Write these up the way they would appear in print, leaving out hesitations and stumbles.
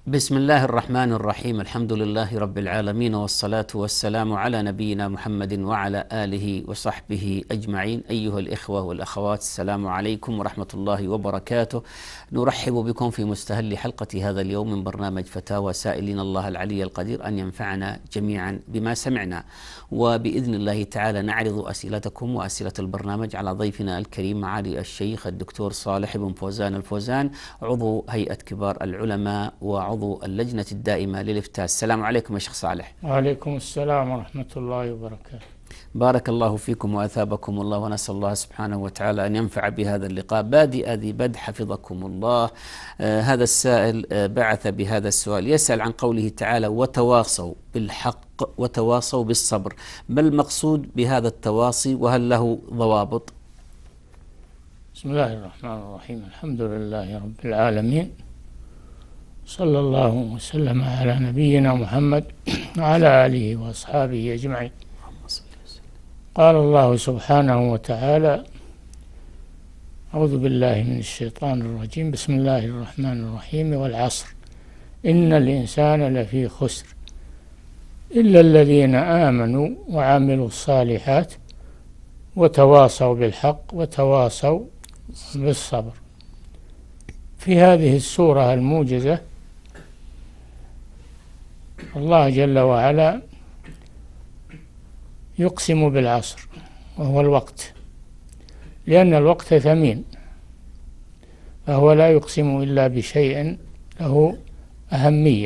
بسم الله الرحمن الرحيم. الحمد لله رب العالمين، والصلاة والسلام على نبينا محمد وعلى آله وصحبه أجمعين. أيها الإخوة والأخوات، السلام عليكم ورحمة الله وبركاته. نرحب بكم في مستهل حلقة هذا اليوم من برنامج فتاوى، سائلين الله العلي القدير أن ينفعنا جميعا بما سمعنا، وبإذن الله تعالى نعرض أسئلتكم وأسئلة البرنامج على ضيفنا الكريم معالي الشيخ الدكتور صالح بن فوزان الفوزان، عضو هيئة كبار العلماء وعضو اللجنة الدائمة للإفتاء. السلام عليكم يا شيخ صالح. وعليكم السلام ورحمة الله وبركاته. بارك الله فيكم وأثابكم الله، ونسأل الله سبحانه وتعالى أن ينفع بهذا اللقاء. بادئ ذي بدء حفظكم الله. هذا السائل بعث بهذا السؤال، يسأل عن قوله تعالى: وتواصوا بالحق وتواصوا بالصبر. ما المقصود بهذا التواصي، وهل له ضوابط؟ بسم الله الرحمن الرحيم. الحمد لله رب العالمين، صلى الله وسلم على نبينا محمد وعلى آله وأصحابه أجمعين. قال الله سبحانه وتعالى: أعوذ بالله من الشيطان الرجيم، بسم الله الرحمن الرحيم: والعصر إن الإنسان لفي خسر إلا الذين آمنوا وعملوا الصالحات وتواصوا بالحق وتواصوا بالصبر. في هذه السورة الموجزة الله جل وعلا يقسم بالعصر، وهو الوقت، لأن الوقت ثمين، فهو لا يقسم إلا بشيء له أهمية.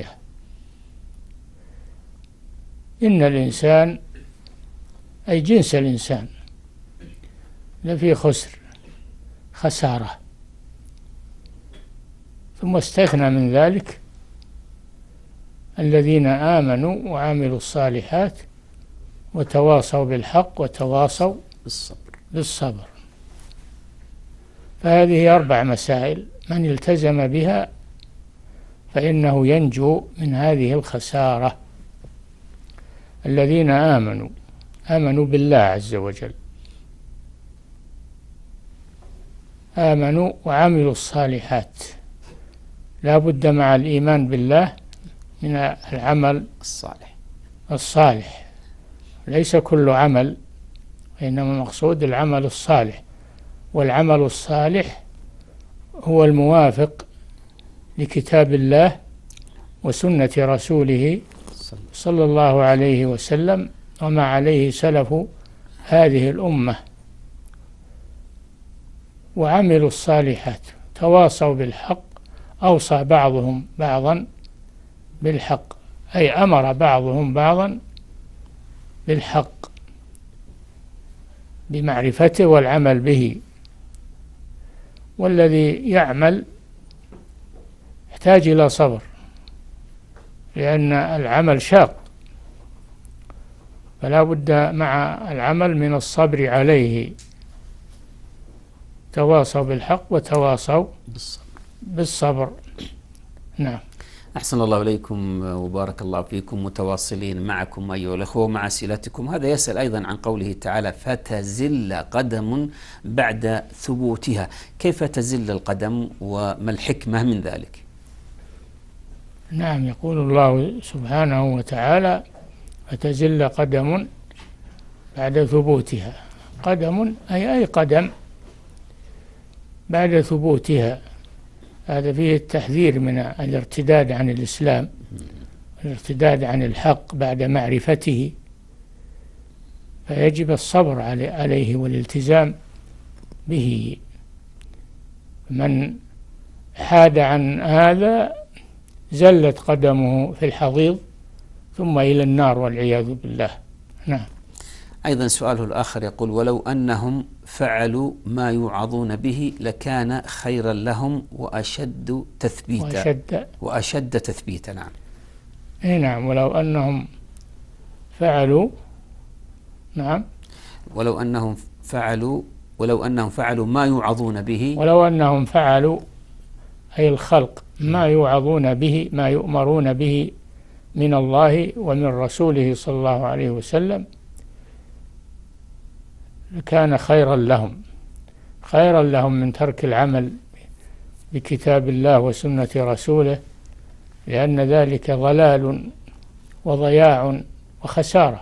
إن الإنسان أي جنس الإنسان لفي خسر، خسارة، ثم استثنى من ذلك الذين آمنوا وعملوا الصالحات وتواصوا بالحق وتواصوا بالصبر. فهذه 4 مسائل، من التزم بها فإنه ينجو من هذه الخسارة. الذين آمنوا بالله عز وجل، آمنوا وعملوا الصالحات. لا بد مع الإيمان بالله من العمل الصالح، ليس كل عمل، وإنما المقصود العمل الصالح. والعمل الصالح هو الموافق لكتاب الله وسنة رسوله صلى الله عليه وسلم، وما عليه سلف هذه الأمة. وعملوا الصالحات، تواصوا بالحق، أوصى بعضهم بعضا بالحق، أي أمر بعضهم بعضا بالحق، بمعرفته والعمل به. والذي يعمل يحتاج إلى صبر، لأن العمل شاق، فلا بد مع العمل من الصبر عليه. تواصوا بالحق وتواصوا بالصبر. نعم. أحسن الله إليكم وبارك الله فيكم، متواصلين معكم أيها الأخوة مع أسئلتكم. هذا يسأل أيضا عن قوله تعالى: فتزل قدم بعد ثبوتها. كيف تزل القدم، وما الحكمة من ذلك؟ نعم، يقول الله سبحانه وتعالى: فتزل قدم بعد ثبوتها. قدم أي قدم بعد ثبوتها. هذا فيه التحذير من الارتداد عن الإسلام، الارتداد عن الحق بعد معرفته، فيجب الصبر عليه والالتزام به. من حاد عن هذا زلت قدمه في الحضيض ثم إلى النار والعياذ بالله. نعم. أيضا سؤاله الآخر يقول: ولو أنهم فعلوا ما يوعظون به لكان خيرا لهم وأشد تثبيتا. نعم. نعم. ولو أنهم فعلوا، نعم، ولو أنهم فعلوا ما يوعظون به، ولو أنهم فعلوا أي الخلق ما يوعظون به، ما يؤمرون به من الله ومن رسوله صلى الله عليه وسلم، كان خيرا لهم من ترك العمل بكتاب الله وسنة رسوله لأن ذلك ضلال وضياع وخسارة.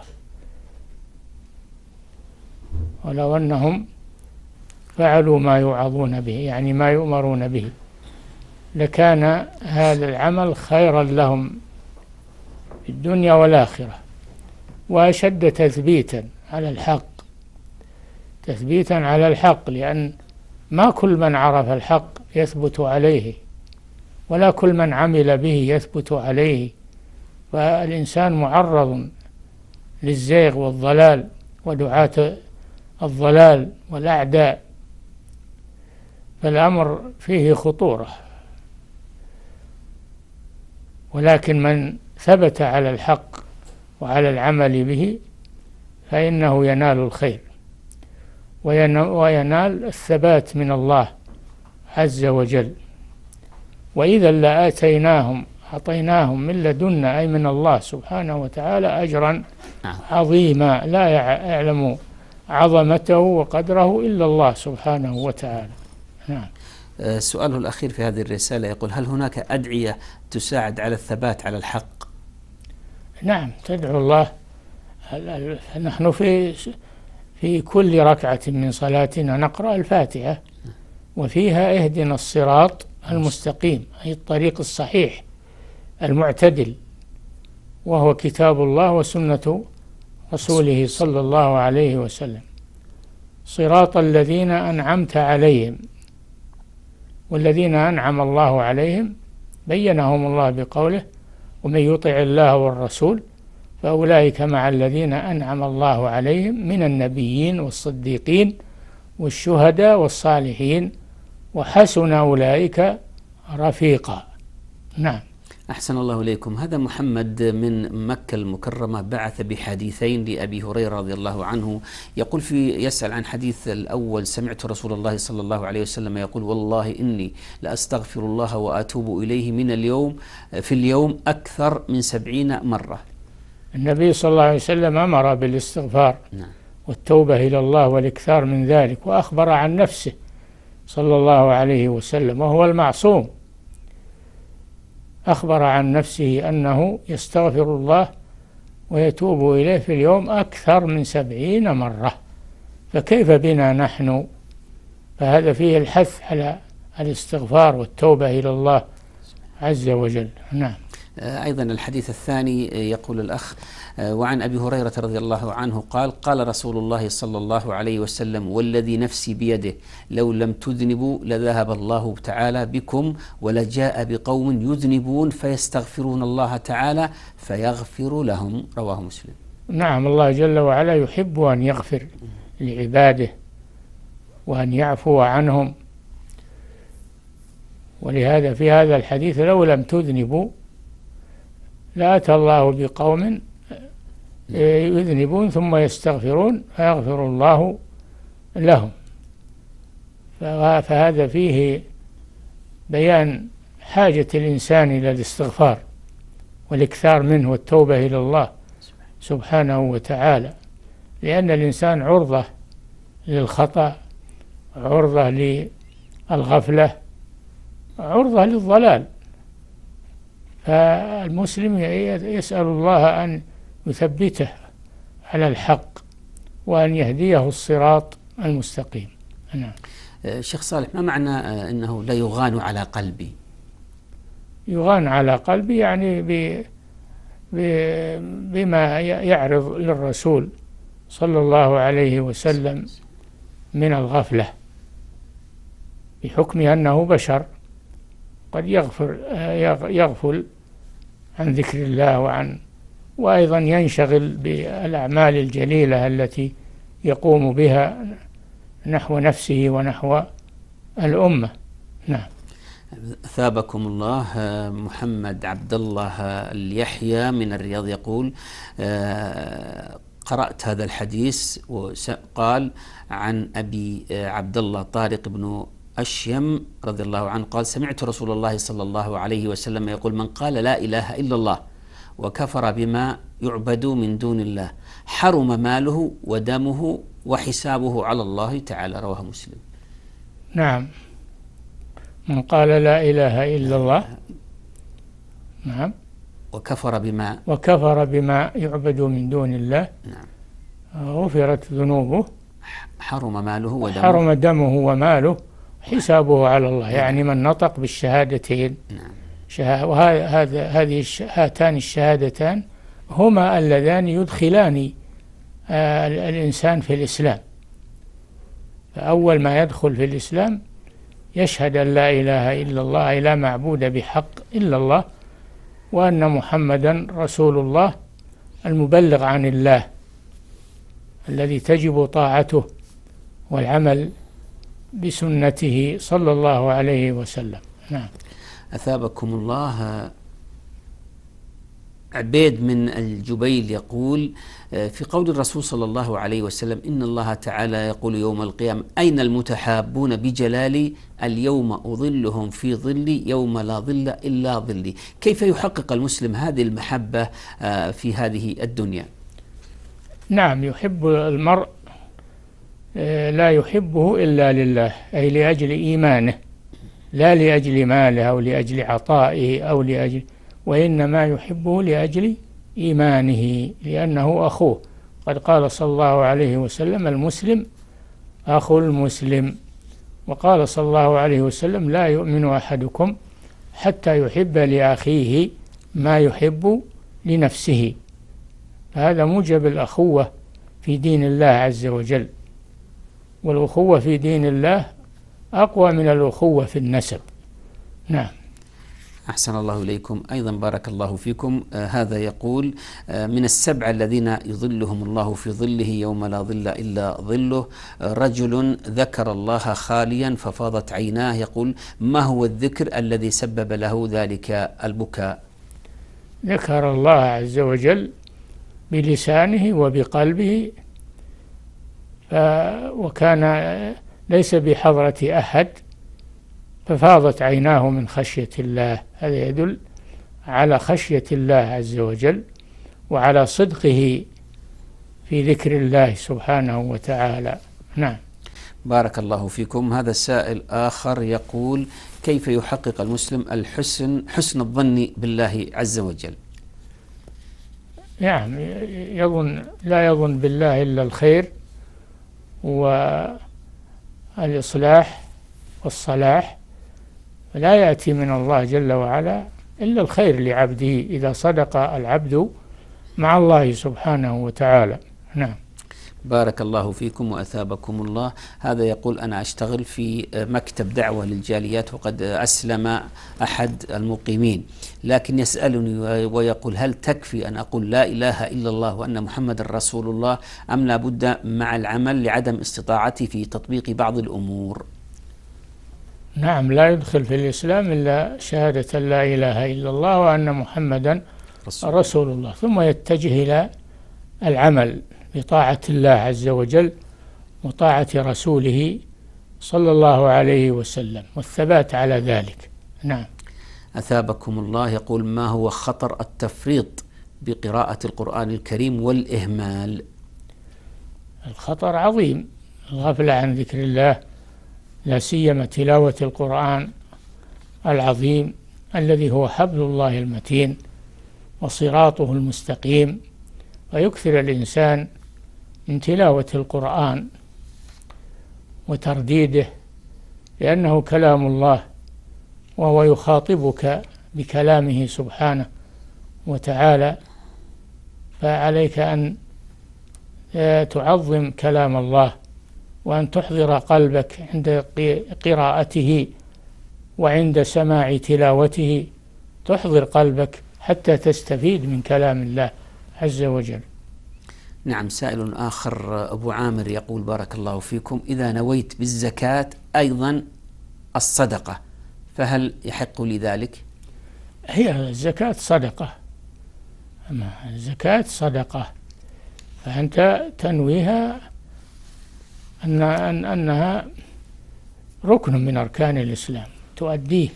ولو أنهم فعلوا ما يوعظون به، يعني ما يؤمرون به، لكان هذا العمل خيرا لهم في الدنيا والآخرة، وأشد تثبيتا على الحق، تثبيتا على الحق، لأن ما كل من عرف الحق يثبت عليه، ولا كل من عمل به يثبت عليه، فالإنسان معرض للزيغ والضلال ودعاة الضلال والأعداء، فالأمر فيه خطورة. ولكن من ثبت على الحق وعلى العمل به فإنه ينال الخير وينال الثبات من الله عز وجل. وإذا أعطيناهم من لدنا، أي من الله سبحانه وتعالى، أجرا عظيما لا يعلم عظمته وقدره إلا الله سبحانه وتعالى. نعم. سؤاله الأخير في هذه الرسالة يقول: هل هناك أدعية تساعد على الثبات على الحق؟ نعم، تدعو الله. نحن في كل ركعة من صلاتنا نقرأ الفاتحة، وفيها اهدنا الصراط المستقيم، أي الطريق الصحيح المعتدل، وهو كتاب الله وسنة رسوله صلى الله عليه وسلم، صراط الذين أنعمت عليهم. والذين أنعم الله عليهم بينهم الله بقوله: ومن يطع الله والرسول فأولئك مع الذين أنعم الله عليهم من النبيين والصديقين والشهداء والصالحين وحسن أولئك رفيقا. نعم. أحسن الله إليكم. هذا محمد من مكة المكرمة بعث بحديثين لأبي هريرة رضي الله عنه، يقول يسأل عن حديث الأول: سمعت رسول الله صلى الله عليه وسلم يقول: والله إني لأستغفر الله وأتوب إليه في اليوم أكثر من 70 مرة. النبي صلى الله عليه وسلم أمر بالاستغفار والتوبة إلى الله والإكثار من ذلك، وأخبر عن نفسه صلى الله عليه وسلم، وهو المعصوم، أخبر عن نفسه أنه يستغفر الله ويتوب إليه في اليوم أكثر من 70 مرة، فكيف بنا نحن؟ فهذا فيه الحث على الاستغفار والتوبة إلى الله عز وجل. نعم. أيضا الحديث الثاني يقول الأخ: وعن أبي هريرة رضي الله عنه قال: قال رسول الله صلى الله عليه وسلم: والذي نفسي بيده لو لم تذنبوا لذهب الله تعالى بكم ولجاء بقوم يذنبون فيستغفرون الله تعالى فيغفر لهم. رواه مسلم. نعم، الله جل وعلا يحب أن يغفر لعباده وأن يعفو عنهم، ولهذا في هذا الحديث: لو لم تذنبوا لأتى الله بقوم يذنبون ثم يستغفرون فيغفر الله لهم. فهذا فيه بيان حاجة الإنسان إلى الاستغفار والإكثار منه والتوبة إلى الله سبحانه وتعالى، لأن الإنسان عرضة للخطأ، عرضة للغفلة، عرضة للضلال. فالمسلم يسأل الله أن يثبته على الحق وأن يهديه الصراط المستقيم. نعم. شيخ صالح، ما معنى أنه لا يغان على قلبي؟ يغان على قلبي يعني بما يعرض للرسول صلى الله عليه وسلم من الغفلة، بحكم أنه بشر قد يغفل عن ذكر الله وأيضا ينشغل بالأعمال الجليلة التي يقوم بها نحو نفسه ونحو الأمة. نعم. ثابكم الله. محمد عبد الله اليحيى من الرياض يقول: قرأت هذا الحديث وقال عن أبي عبد الله طارق بن أشيم رضي الله عنه قال: سمعت رسول الله صلى الله عليه وسلم يقول: من قال لا إله إلا الله وكفر بما يعبد من دون الله حرم ماله ودمه وحسابه على الله تعالى. رواه مسلم. نعم، من قال لا إله إلا الله. نعم. وكفر بما يعبد من دون الله. نعم. غفرت ذنوبه، حرم دمه وماله، حسابه على الله. يعني من نطق بالشهادتين. نعم. هاتان الشهادتان هما اللذان يدخلان الإنسان في الإسلام. فأول ما يدخل في الإسلام يشهد أن لا إله إلا الله، أي لا معبود بحق إلا الله، وأن محمدا رسول الله المبلغ عن الله الذي تجب طاعته والعمل بسنته صلى الله عليه وسلم. نعم. أثابكم الله. عبيد من الجبيل يقول في قول الرسول صلى الله عليه وسلم إن الله تعالى يقول يوم القيامة أين المتحابون بجلالي اليوم أظلهم في ظلي يوم لا ظل إلا ظلي، كيف يحقق المسلم هذه المحبة في هذه الدنيا؟ نعم، يحب المرء لا يحبه إلا لله، أي لأجل إيمانه، لا لأجل ماله أو لأجل عطائه وإنما يحبه لأجل إيمانه، لأنه أخوه. قد قال صلى الله عليه وسلم المسلم أخو المسلم، وقال صلى الله عليه وسلم لا يؤمن أحدكم حتى يحب لأخيه ما يحب لنفسه. هذا موجب الأخوة في دين الله عز وجل، والأخوة في دين الله أقوى من الأخوة في النسب. نعم. أحسن الله إليكم. أيضا بارك الله فيكم. هذا يقول من السبع الذين يظلهم الله في ظله يوم لا ظل إلا ظله رجل ذكر الله خاليا ففاضت عيناه، يقول ما هو الذكر الذي سبب له ذلك البكاء؟ ذكر الله عز وجل بلسانه وبقلبه، وكان ليس بحضرة أحد ففاضت عيناه من خشية الله. هذا يدل على خشية الله عز وجل وعلى صدقه في ذكر الله سبحانه وتعالى. نعم. بارك الله فيكم. هذا السائل آخر يقول كيف يحقق المسلم حسن الظن بالله عز وجل؟ نعم، لا يظن بالله إلا الخير والإصلاح والصلاح، لا يأتي من الله جل وعلا إلا الخير لعبده إذا صدق العبد مع الله سبحانه وتعالى. نعم. بارك الله فيكم وأثابكم الله. هذا يقول أنا أشتغل في مكتب دعوة للجاليات وقد أسلم أحد المقيمين، لكن يسألني ويقول هل تكفي أن أقول لا إله إلا الله وأن محمد رسول الله أم لا بد مع العمل لعدم استطاعتي في تطبيق بعض الأمور؟ نعم، لا يدخل في الإسلام إلا شهادة لا إله إلا الله وأن محمدا رسول الله، ثم يتجه إلى العمل بطاعة الله عز وجل وطاعة رسوله صلى الله عليه وسلم والثبات على ذلك. نعم. أثابكم الله. يقول ما هو خطر التفريط بقراءة القرآن الكريم والإهمال؟ الخطر عظيم، الغفلة عن ذكر الله، لا سيما تلاوة القرآن العظيم الذي هو حبل الله المتين وصراطه المستقيم، ويكثر الإنسان من تلاوة القرآن وترديده، لأنه كلام الله وهو يخاطبك بكلامه سبحانه وتعالى، فعليك أن تعظم كلام الله وأن تحضر قلبك عند قراءته وعند سماع تلاوته، تحضر قلبك حتى تستفيد من كلام الله عز وجل. نعم. سائل آخر أبو عامر يقول بارك الله فيكم إذا نويت بالزكاة أيضا الصدقة فهل يحق لي ذلك؟ هي الزكاة صدقة، الزكاة صدقة، فأنت تنويها أنها ركن من أركان الإسلام تؤديه،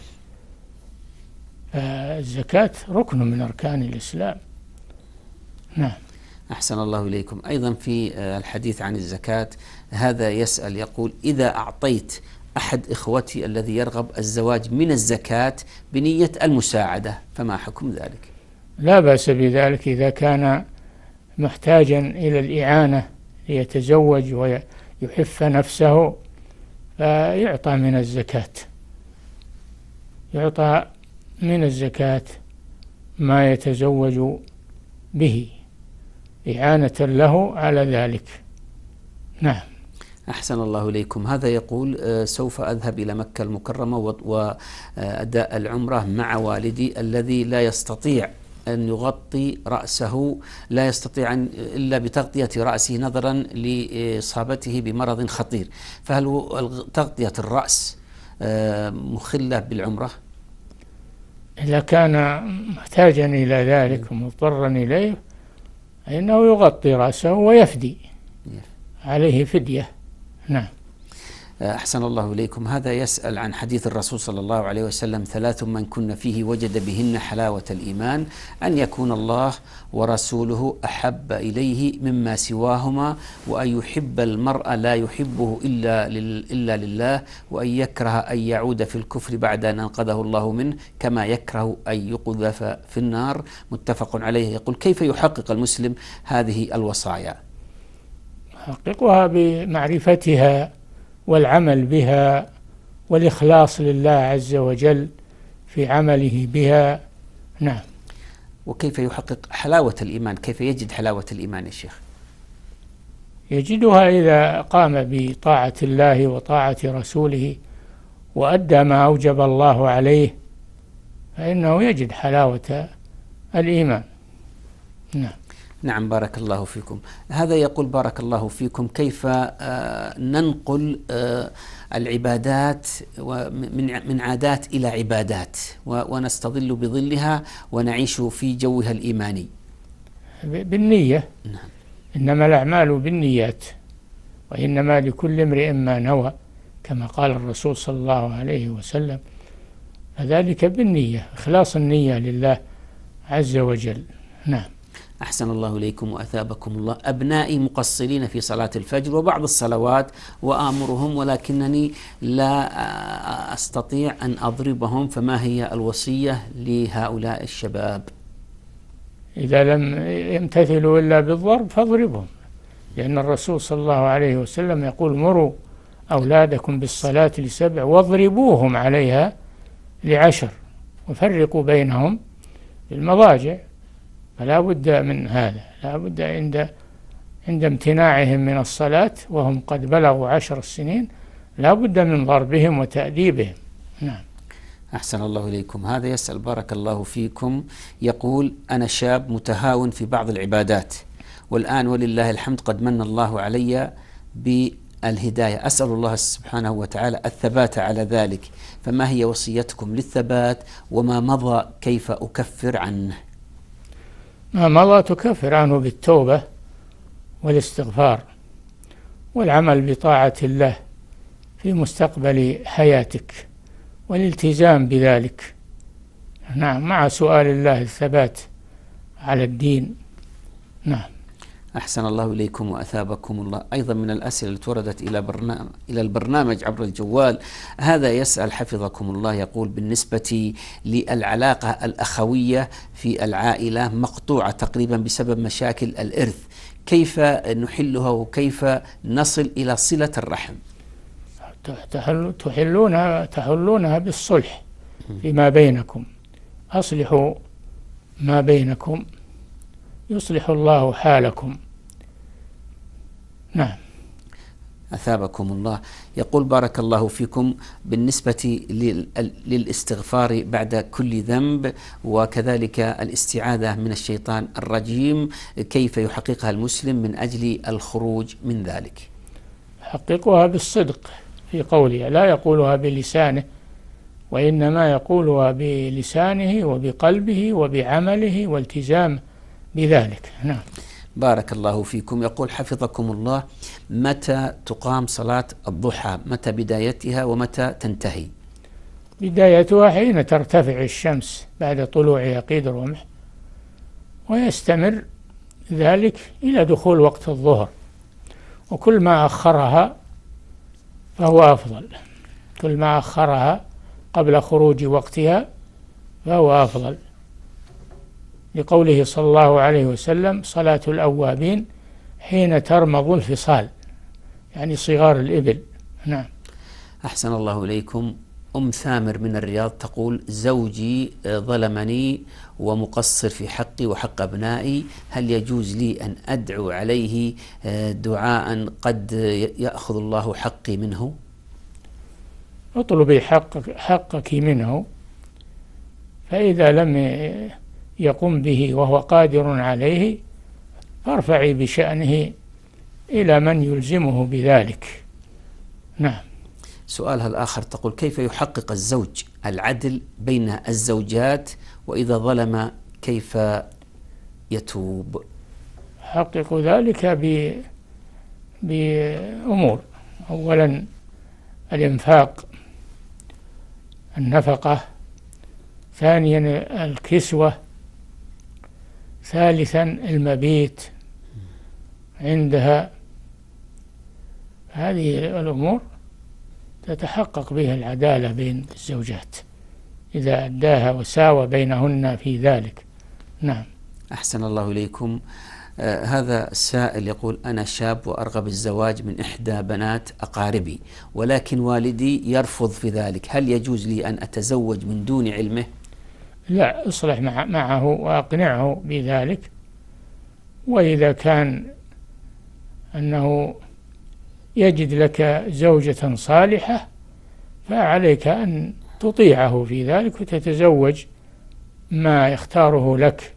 فالزكاة ركن من أركان الإسلام. نعم. أحسن الله إليكم. أيضا في الحديث عن الزكاة هذا يسأل يقول إذا أعطيت أحد إخوتي الذي يرغب الزواج من الزكاة بنية المساعدة، فما حكم ذلك؟ لا بأس بذلك إذا كان محتاجا إلى الإعانة ليتزوج ويحف نفسه، فيعطى من الزكاة، يعطى من الزكاة ما يتزوج به إعانة له على ذلك. نعم. أحسن الله إليكم. هذا يقول سوف أذهب إلى مكة المكرمة وأداء العمرة مع والدي الذي لا يستطيع أن يغطي رأسه، لا يستطيع إلا بتغطية رأسه نظرا لإصابته بمرض خطير، فهل تغطية الرأس مخلة بالعمرة؟ إذا كان محتاجا إلى ذلك ومضطرا إليه فإنه يغطي رأسه ويفدي، عليه فدية. نعم. أحسن الله إليكم. هذا يسأل عن حديث الرسول صلى الله عليه وسلم: 3 من كن فيه وجد بهن حلاوة الإيمان، أن يكون الله ورسوله أحب إليه مما سواهما، وأن يحب المرء لا يحبه إلا لله، وأن يكره أن يعود في الكفر بعد أن أنقذه الله منه، كما يكره أن يقذف في النار. متفق عليه. يقول: كيف يحقق المسلم هذه الوصايا؟ يحققها بمعرفتها والعمل بها والإخلاص لله عز وجل في عمله بها. نعم. وكيف يحقق حلاوة الإيمان؟ كيف يجد حلاوة الإيمان يا شيخ؟ يجدها إذا قام بطاعة الله وطاعة رسوله وأدى ما أوجب الله عليه، فإنه يجد حلاوة الإيمان. نعم. نعم، بارك الله فيكم. هذا يقول: بارك الله فيكم، كيف ننقل العبادات من عادات إلى عبادات ونستظل بظلها ونعيش في جوها الإيماني؟ بالنية. نعم. إنما الأعمال بالنيات، وإنما لكل امرئ ما نوى، كما قال الرسول صلى الله عليه وسلم، فذلك بالنية، إخلاص النية لله عز وجل. نعم. أحسن الله إليكم وأثابكم الله. أبنائي مقصرين في صلاة الفجر وبعض الصلوات وآمرهم، ولكنني لا أستطيع أن أضربهم، فما هي الوصية لهؤلاء الشباب؟ إذا لم يمتثلوا إلا بالضرب فاضربهم، لأن الرسول صلى الله عليه وسلم يقول: مروا أولادكم بالصلاة ل7 واضربوهم عليها ل10، وفرقوا بينهم بالمضاجع. فلا بد من هذا، لا بد عند امتناعهم من الصلاة وهم قد بلغوا 10 سنين، لا بد من ضربهم وتأديبهم. نعم. أحسن الله إليكم. هذا يسأل: بارك الله فيكم، يقول: أنا شاب متهاون في بعض العبادات، والآن ولله الحمد قد من الله علي بالهداية، أسأل الله سبحانه وتعالى الثبات على ذلك، فما هي وصيتكم للثبات؟ وما مضى كيف أكفر عنه؟ ما مضى تكفر عنه بالتوبة والاستغفار والعمل بطاعة الله في مستقبل حياتك والالتزام بذلك. نعم، مع سؤال الله الثبات على الدين. نعم. أحسن الله إليكم وأثابكم الله. أيضا من الأسئلة التي وردت إلى البرنامج عبر الجوال، هذا يسأل حفظكم الله، يقول: بالنسبة للعلاقة الأخوية في العائلة مقطوعة تقريبا بسبب مشاكل الإرث، كيف نحلها وكيف نصل إلى صلة الرحم؟ تحلونها بالصلح فيما بينكم، أصلحوا ما بينكم يصلح الله حالكم. نعم. أثابكم الله. يقول: بارك الله فيكم، بالنسبة للاستغفار بعد كل ذنب وكذلك الاستعاذة من الشيطان الرجيم، كيف يحققها المسلم من أجل الخروج من ذلك؟ يحققها بالصدق في قوله، لا يقولها بلسانه، وإنما يقولها بلسانه وبقلبه وبعمله والتزام بذلك. نعم. بارك الله فيكم. يقول حفظكم الله: متى تقام صلاة الضحى؟ متى بدايتها ومتى تنتهي؟ بدايتها حين ترتفع الشمس بعد طلوع يقيد الرمح، ويستمر ذلك إلى دخول وقت الظهر، وكل ما أخرها فهو أفضل. كل ما أخرها قبل خروج وقتها فهو أفضل، لقوله صلى الله عليه وسلم: صلاة الأوابين حين ترمض الفصال، يعني صغار الإبل. نعم. أحسن الله إليكم. أم ثامر من الرياض تقول: زوجي ظلمني ومقصر في حقي وحق أبنائي، هل يجوز لي أن أدعو عليه دعاء قد يأخذ الله حقي منه؟ اطلبي حقك منه، فإذا لم يقم به وهو قادر عليه فارفعي بشأنه إلى من يلزمه بذلك. نعم. سؤالها الآخر تقول: كيف يحقق الزوج العدل بين الزوجات، وإذا ظلم كيف يتوب؟ يحقق ذلك بأمور: أولا الإنفاق، النفقة، ثانيا الكسوة، ثالثا المبيت عندها. هذه الأمور تتحقق بها العدالة بين الزوجات إذا أداها وساوى بينهن في ذلك. نعم. أحسن الله إليكم. هذا السائل يقول: أنا شاب وأرغب الزواج من إحدى بنات أقاربي، ولكن والدي يرفض في ذلك، هل يجوز لي أن أتزوج من دون علمه؟ لا، اصلح معه وأقنعه بذلك، وإذا كان أنه يجد لك زوجة صالحة فعليك أن تطيعه في ذلك وتتزوج ما يختاره لك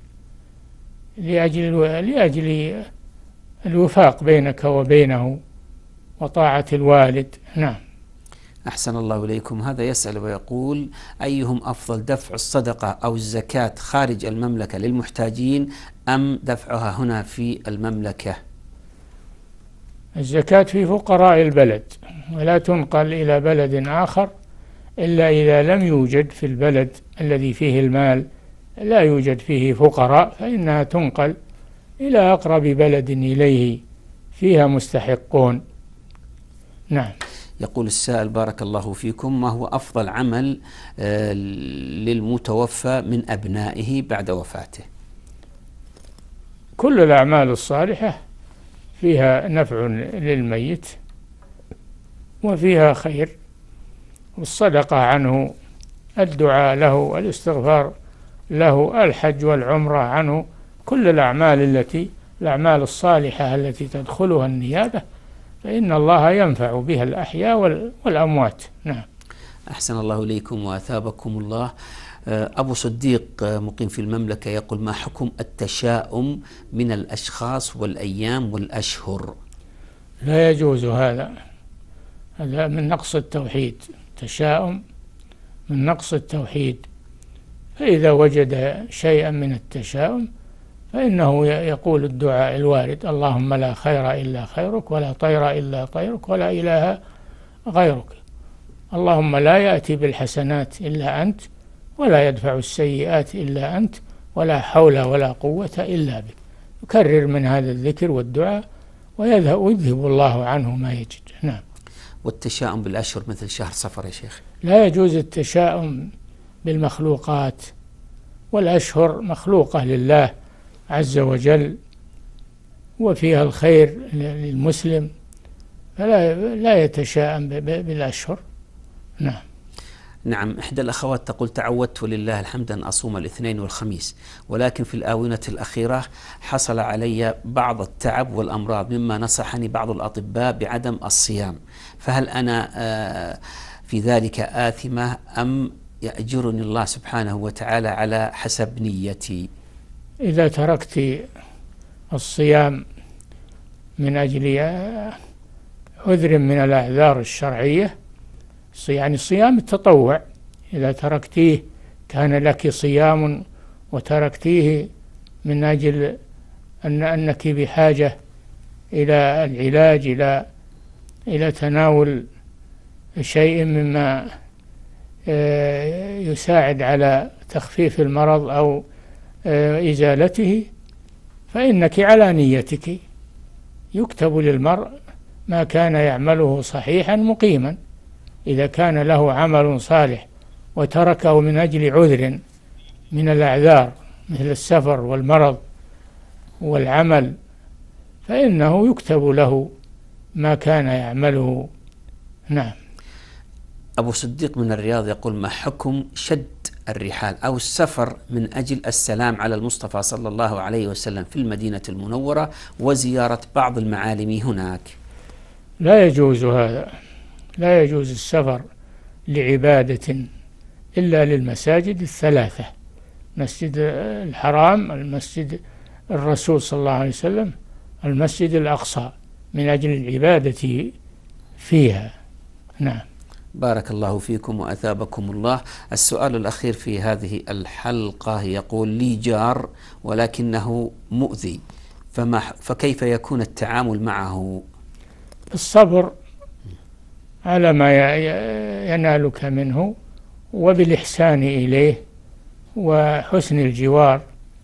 لأجل الوفاق بينك وبينه وطاعة الوالد. نعم. أحسن الله إليكم. هذا يسأل ويقول: أيهم أفضل، دفع الصدقة أو الزكاة خارج المملكة للمحتاجين أم دفعها هنا في المملكة؟ الزكاة في فقراء البلد، ولا تنقل إلى بلد آخر إلا إذا لم يوجد في البلد الذي فيه المال لا يوجد فيه فقراء، فإنها تنقل إلى أقرب بلد إليه فيها مستحقون. نعم. يقول السائل: بارك الله فيكم، ما هو أفضل عمل للمتوفى من أبنائه بعد وفاته؟ كل الأعمال الصالحة فيها نفع للميت وفيها خير، والصدقة عنه، الدعاء له، الاستغفار له، الحج والعمرة عنه، كل الأعمال الصالحة التي تدخلها النيابة فإن الله ينفع بها الأحياء والأموات. نعم. أحسن الله إليكم وأثابكم الله. أبو صديق مقيم في المملكة يقول: ما حكم التشاؤم من الأشخاص والأيام والأشهر؟ لا يجوز هذا من نقص التوحيد. التشاؤم من نقص التوحيد، فإذا وجد شيئا من التشاؤم فإنه يقول الدعاء الوارد: اللهم لا خير إلا خيرك، ولا طير إلا طيرك، ولا إله غيرك، اللهم لا يأتي بالحسنات إلا أنت، ولا يدفع السيئات إلا أنت، ولا حول ولا قوة إلا بك. يكرر من هذا الذكر والدعاء ويذهب الله عنه ما يجد. نعم. والتشاؤم بالأشهر مثل شهر صفر يا شيخ؟ لا يجوز التشاؤم بالمخلوقات، والأشهر مخلوقة لله عز وجل وفيها الخير للمسلم، فلا يتشاءم بالأشهر. نعم. نعم. إحدى الأخوات تقول: تعودت ولله الحمد أن أصوم الاثنين والخميس، ولكن في الآونة الأخيرة حصل علي بعض التعب والأمراض، مما نصحني بعض الأطباء بعدم الصيام، فهل أنا في ذلك آثمة أم يأجرني الله سبحانه وتعالى على حسب نيتي؟ إذا تركت الصيام من أجل عذر من الأعذار الشرعية، يعني صيام التطوع، إذا تركتيه كان لك صيام وتركتيه من أجل أنك بحاجة إلى العلاج، إلى تناول شيء مما يساعد على تخفيف المرض أو إزالته، فإنك على نيتك. يكتب للمرء ما كان يعمله صحيحا مقيما، إذا كان له عمل صالح وتركه من أجل عذر من الأعذار مثل السفر والمرض والعمل، فإنه يكتب له ما كان يعمله. نعم. أبو صديق من الرياض يقول: ما حكم شد الرحال أو السفر من أجل السلام على المصطفى صلى الله عليه وسلم في المدينة المنورة وزيارة بعض المعالم هناك؟ لا يجوز هذا، لا يجوز السفر لعبادة إلا للمساجد الثلاثة: المسجد الحرام، المسجد الرسول صلى الله عليه وسلم، المسجد الأقصى، من أجل العبادة فيها. نعم. بارك الله فيكم وأثابكم الله. السؤال الأخير في هذه الحلقة يقول: لي جار ولكنه مؤذي، فكيف يكون التعامل معه؟ الصبر على ما ينالك منه، وبالإحسان إليه وحسن الجوار،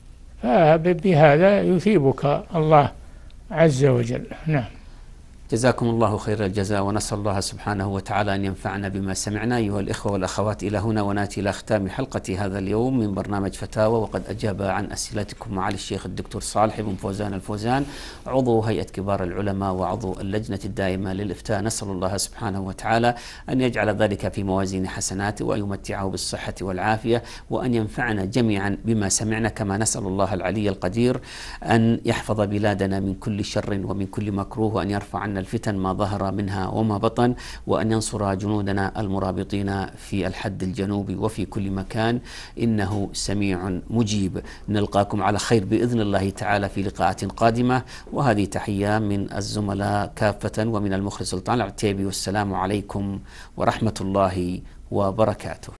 فبهذا يثيبك الله عز وجل. نعم. جزاكم الله خير الجزاء، ونسأل الله سبحانه وتعالى أن ينفعنا بما سمعنا. أيها الإخوة والأخوات، إلى هنا ونأتي إلى ختام حلقة هذا اليوم من برنامج فتاوى، وقد أجاب عن أسئلتكم معالي الشيخ الدكتور صالح بن فوزان الفوزان، عضو هيئة كبار العلماء وعضو اللجنة الدائمة للإفتاء. نسأل الله سبحانه وتعالى أن يجعل ذلك في موازين حسناته، وأن يمتعه بالصحة والعافية، وأن ينفعنا جميعا بما سمعنا، كما نسأل الله العلي القدير أن يحفظ بلادنا من كل شر ومن كل مكروه، وأن يرفع عنا الفتن ما ظهر منها وما بطن، وأن ينصر جنودنا المرابطين في الحد الجنوبي وفي كل مكان، إنه سميع مجيب. نلقاكم على خير بإذن الله تعالى في لقاءات قادمة، وهذه تحية من الزملاء كافة ومن المخرج سلطان العتيبي، والسلام عليكم ورحمة الله وبركاته.